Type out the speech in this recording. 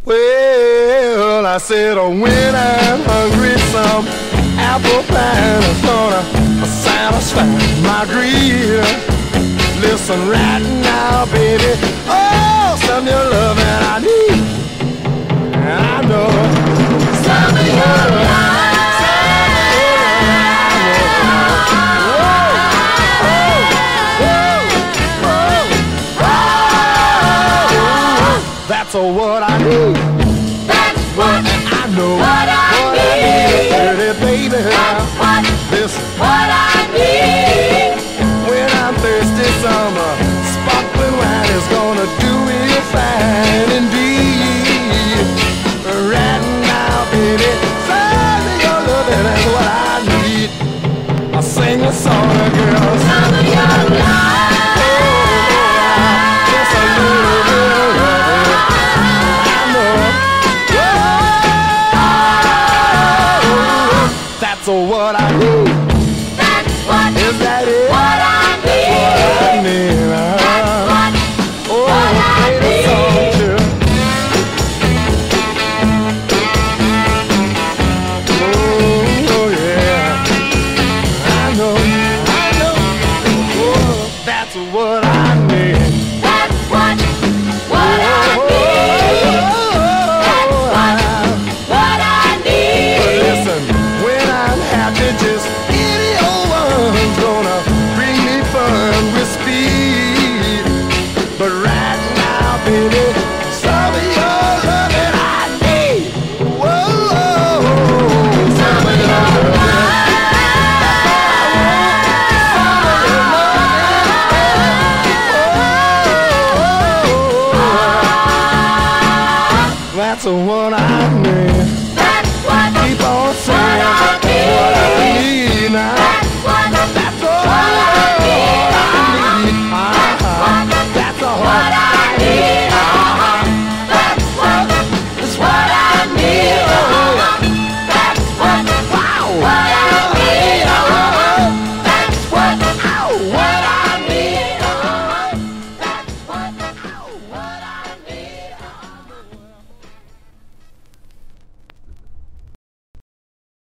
Well, I said, oh, when I'm hungry, some apple pie is gonna satisfy my greed. Listen right now, baby. Oh, some of your love and I need. I know some of your love. That's what I need. That's what I know. What I need. Pretty baby. That's what I need. When I'm thirsty, some sparkling wine is gonna do it fine indeed. Right now, baby, some of your loving is what I need. I sing a song, girl. Some of your love. Just a little bit of loving. I know. Oh, that's what I need. That's what. Is that it? What I need. What I need. That's Oh, what I baby, need. soldier. Oh, yeah. I know. Oh, that's what I need. That's what I need. What I need. But listen, when I'm happy, just any old one's gonna bring me fun with speed. But right now, baby, some of your loving I need. Whoa, some of your loving. That's what I need.